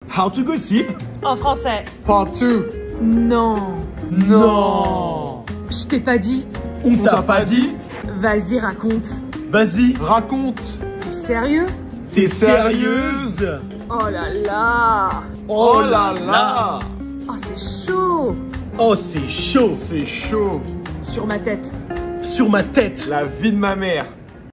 How to gossip? En français. Part 2. Non. Non. Je t'ai pas dit. On t'a pas dit? Vas-y, raconte. Vas-y. Raconte. T'es sérieux? T'es sérieuse? Oh là là. Oh là là. Oh, c'est chaud. Oh, c'est chaud. C'est chaud. Sur ma tête. Sur ma tête. La vie de ma mère.